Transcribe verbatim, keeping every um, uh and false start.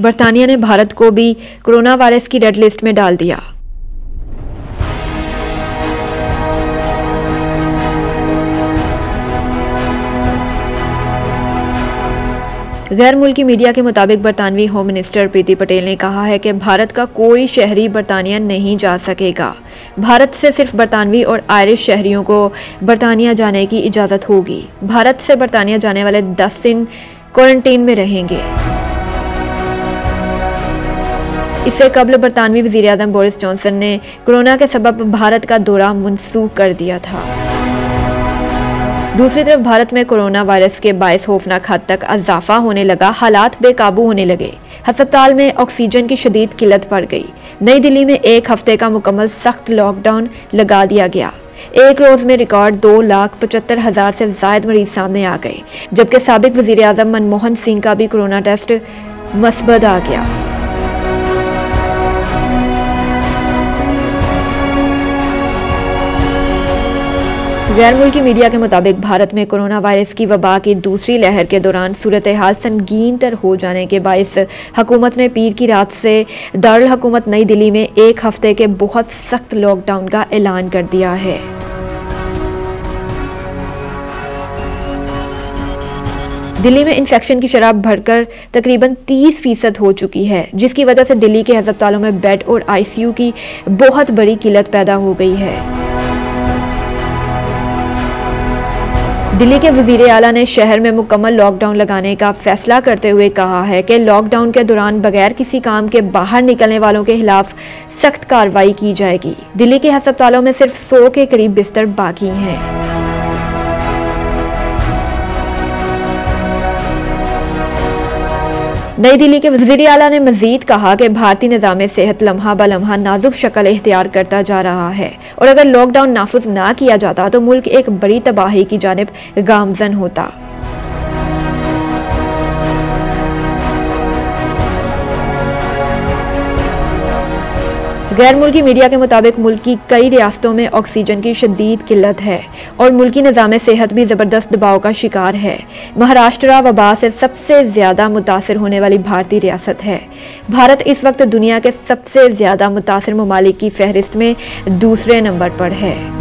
बरतानिया ने भारत को भी कोरोना वायरस की रेड लिस्ट में डाल दिया। गैर मुल्की मीडिया के मुताबिक बरतानवी होम मिनिस्टर प्रीति पटेल ने कहा है कि भारत का कोई शहरी बरतानिया नहीं जा सकेगा। भारत से सिर्फ बरतानवी और आयरिश शहरियों को बरतानिया जाने की इजाज़त होगी। भारत से बरतानिया जाने वाले दस दिन क्वारंटीन में रहेंगे। इससे कबल बरतानवी वज़ीर आज़म बोरिस जॉनसन ने कोरोना के सबब भारत का दौरा मनसूख कर दिया था। दूसरी तरफ भारत में कोरोना वायरस के बायस खौफनाक हद तक इजाफा होने लगा। हालात बेकाबू होने लगे। अस्पताल में ऑक्सीजन की शदीद किल्लत पड़ गई। नई दिल्ली में एक हफ्ते का मुकम्मल सख्त लॉकडाउन लगा दिया गया। एक रोज में रिकॉर्ड दो लाख पचहत्तर हजार से जायद मरीज सामने आ गए, जबकि साबिक वजीर आजम मनमोहन सिंह का भी कोरोना टेस्ट मस्बत आ गया। गैर मुल्की मीडिया के मुताबिक भारत में कोरोना वायरस की वबा की दूसरी लहर के दौरान सूरत हाल संगीन तर हो जाने के बायस हुकूमत ने पीर की रात से दारुल हुकूमत नई दिल्ली में एक हफ्ते के बहुत सख्त लॉकडाउन का ऐलान कर दिया है। दिल्ली में इन्फेक्शन की शरह बढ़कर तकरीबन तीस फीसद हो चुकी है, जिसकी वजह से दिल्ली के अस्पतालों में बेड और आईसीयू की बहुत बड़ी किल्लत पैदा हो गई है। दिल्ली के वजीर आला ने शहर में मुकम्मल लॉकडाउन लगाने का फैसला करते हुए कहा है कि लॉकडाउन के दौरान बगैर किसी काम के बाहर निकलने वालों के खिलाफ सख्त कार्रवाई की जाएगी। दिल्ली के अस्पतालों में सिर्फ सौ के करीब बिस्तर बाकी हैं। नई दिल्ली के वज़ीर आला ने मजीद कहा कि भारतीय निज़ाम सेहत लम्हा ब लम्हा नाजुक शक्ल इख्तियार करता जा रहा है और अगर लॉकडाउन नाफिज ना किया जाता तो मुल्क एक बड़ी तबाही की जानिब गामजन होता। गैर मुल्की मीडिया के मुताबिक मुल्क की कई रियासतों में ऑक्सीजन की शदीद किल्लत है और मुल्की निज़ाम सेहत भी ज़बरदस्त दबाव का शिकार है। महाराष्ट्र वबा से सबसे ज़्यादा मुतासर होने वाली भारतीय रियासत है। भारत इस वक्त दुनिया के सबसे ज़्यादा मुतासर ममालिक की फहरिस्त में दूसरे नंबर पर है।